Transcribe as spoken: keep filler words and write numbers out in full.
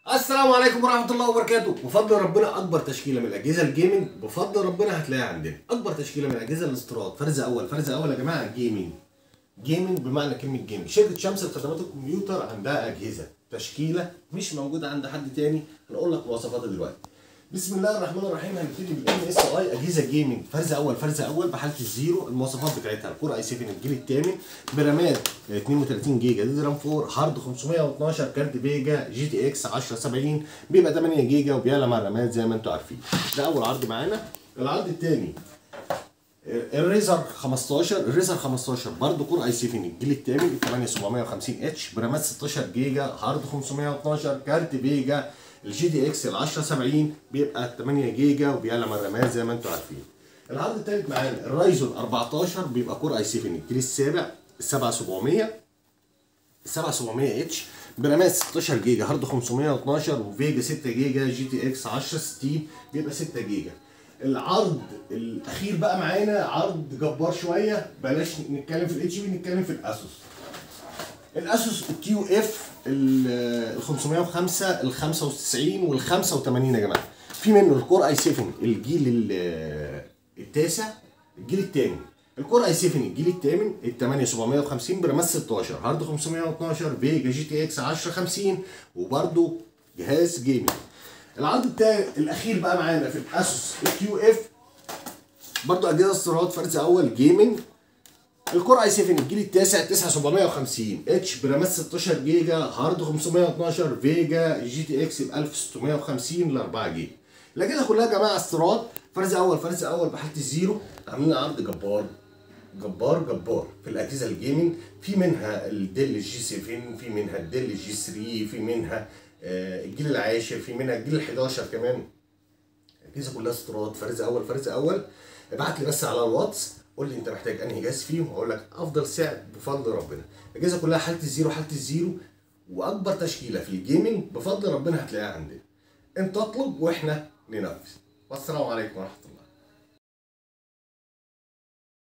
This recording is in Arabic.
السلام عليكم ورحمة الله وبركاته. بفضل ربنا أكبر تشكيلة من الأجهزة الجيمنج بفضل ربنا هتلاقيها عندنا. أكبر تشكيلة من الأجهزة الاستيراد فرز أول فرز أول يا جماعة جيمنج. جيمنج بمعنى كلمة جيمنج. شركة شمس لخدمات الكمبيوتر عندها أجهزة تشكيلة مش موجودة عند حد تاني. هنقول لك مواصفاتها دلوقتي. بسم الله الرحمن الرحيم. هنبتدي بالام اس اي اجهزه جيمنج فرز اول فرز اول بحاله الزيرو. المواصفات بتاعتها الكور اي سبعة الجيل الثامن برامات اتنين وتلاتين جيجا دي رام اربعة هارد خمسمية واتناشر كارت فيجا جي تي اكس عشرة سبعين بيبقى تمانية جيجا وبيعلى مع الرامات زي ما انتم عارفين. ده اول عرض معانا. العرض الثاني الريزر خمستاشر الريزر خمستاشر برضه كور اي سبعة الجيل الثامن تمانية سبعمية وخمسين اتش برامات ستاشر جيجا هارد خمسمية واتناشر كارت فيجا الجي دي اكس ال عشرة سبعين بيبقى تمانية جيجا وبيعلى مع الرامات زي ما انتم عارفين. العرض الثالث معانا الرايزون اربعتاشر بيبقى كور اي سبعة الجيل السابع سبعة سبعمية سبعة سبعمية اتش برامات ستاشر جيجا هارد خمسمية واتناشر وفيجا ستة جيجا جي تي اكس عشرة ستين بيبقى ستة جيجا. العرض الاخير بقى معانا عرض جبار شويه. بلاش نتكلم في الاتش بي نتكلم في الاسوس. الاسوس الكيو اف ال خمسمية وخمسة ال خمسة وتسعين وال خمسة وتمانين يا جماعه. في منه الكور اي سبعة الجيل التاسع الجيل الثامن. الكور اي سبعة الجيل الثامن ال تمانية سبعمية وخمسين برامات ستاشر هارد خمسمية واتناشر فيجا جي تي اكس عشرة خمسين وبرده جهاز جيمنج. العرض التاني الاخير بقى معانا في الاسوس الكيو اف برضه اجهزه استيراد فرز اول جيمنج. الكور اي سبعة الجيل التاسع تسعة سبعمية وخمسين اتش برامات ستاشر جيجا هارد خمسمية واتناشر فيجا جي تي اكس ب الف وستمية وخمسين ل اربعة جيجا. الاجهزه كلها يا جماعه استيراد فرز اول فرز اول بحاله الزيرو. عاملين عرض جبار جبار جبار في الاجهزه الجيمنج. في منها الديل جي سبعة في منها الديل جي تلاتة في منها الجيل العاشر في منها الجيل الحداشر كمان. الاجهزه كلها استيراد فرز اول فرز اول. ابعت لي بس على الواتس قول لي انت محتاج انهي جهاز فيهم وهقول لك افضل سعر بفضل ربنا. الاجهزه كلها حاله الزيرو حاله الزيرو واكبر تشكيله في الجيمنج بفضل ربنا هتلاقيها عندنا. انت اطلب واحنا ننفذ. والسلام عليكم ورحمه الله.